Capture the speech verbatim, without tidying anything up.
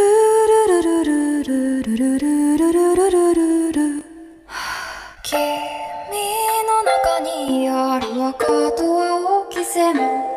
君の中にある赤と青き線